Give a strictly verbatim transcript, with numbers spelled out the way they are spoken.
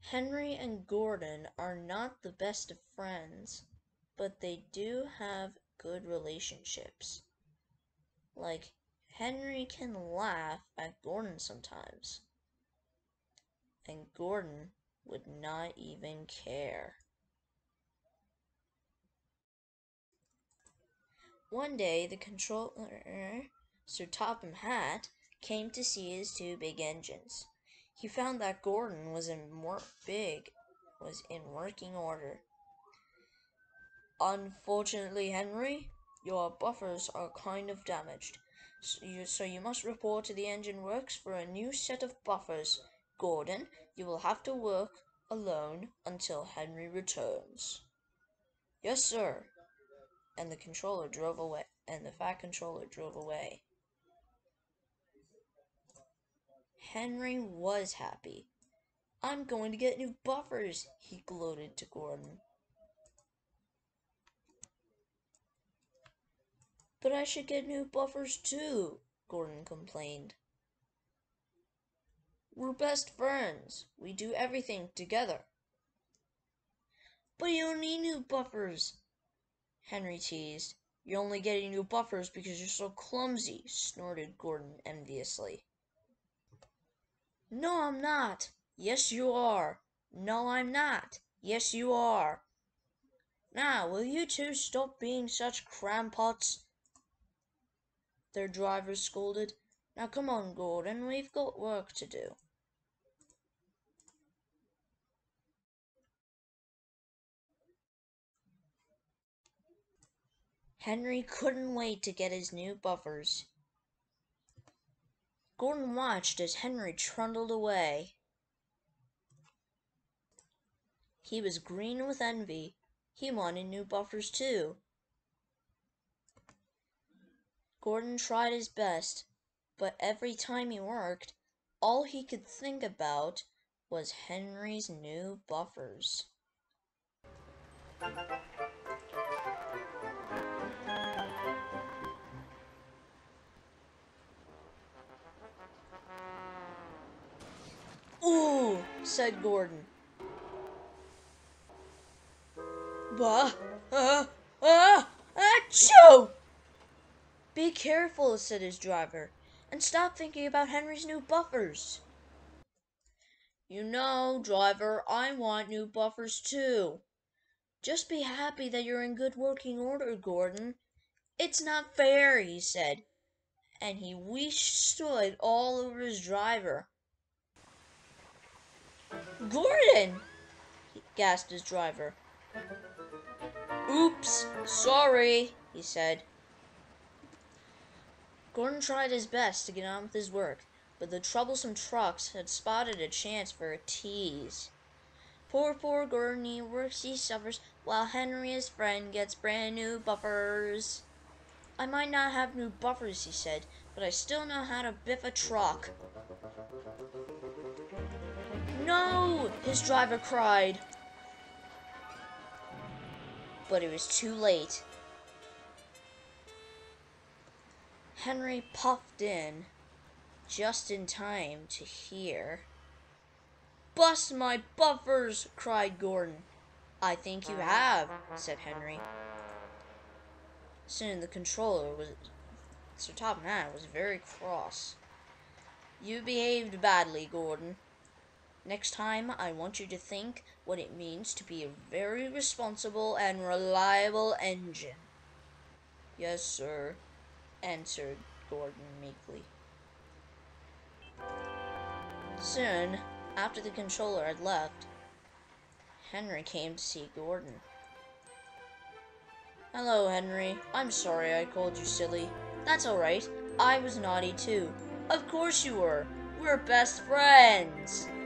Henry and Gordon are not the best of friends, but they do have good relationships. Like, Henry can laugh at Gordon sometimes, and Gordon would not even care. One day, the controller, Sir Topham Hatt, came to see his two big engines. He found that Gordon was in wor- big, was in working order. Unfortunately, Henry, your buffers are kind of damaged, so you, so you must report to the engine works for a new set of buffers. Gordon, you will have to work alone until Henry returns. Yes, sir. And the controller drove away, and the fat controller drove away. Henry was happy. I'm going to get new buffers, he gloated to Gordon. But I should get new buffers too, Gordon complained. We're best friends. We do everything together. But you don't need new buffers, Henry teased. You're only getting new buffers because you're so clumsy, snorted Gordon enviously. No, I'm not. Yes, you are. No, I'm not. Yes, you are. Now, will you two stop being such crampouts? Their driver scolded. Now come on, Gordon, we've got work to do. Henry couldn't wait to get his new buffers. Gordon watched as Henry trundled away. He was green with envy. He wanted new buffers too. Gordon tried his best, but every time he worked, all he could think about was Henry's new buffers. Ooh, said Gordon. Bah, ah, ah, achoo! Be careful, said his driver, and stop thinking about Henry's new buffers. You know, driver, I want new buffers too. Just be happy that you're in good working order, Gordon. It's not fair, he said, and he wheezed it all over his driver. Gordon! gasped his driver. Oops, sorry, he said. Gordon tried his best to get on with his work, but the troublesome trucks had spotted a chance for a tease. Poor, poor Gordon, he works, he suffers, while Henry, his friend, gets brand new buffers. I might not have new buffers, he said, but I still know how to biff a truck. No! His driver cried. But it was too late. Henry puffed in, just in time to hear. Bust my buffers! Cried Gordon. I think you have, said Henry. Soon the controller was, Sir Topham Hatt was very cross. You behaved badly, Gordon. Next time, I want you to think what it means to be a very responsible and reliable engine. Yes, sir, answered Gordon meekly. Soon, after the controller had left, Henry came to see Gordon. Hello, Henry. I'm sorry I called you silly. That's all right. I was naughty too. Of course you were. We're best friends.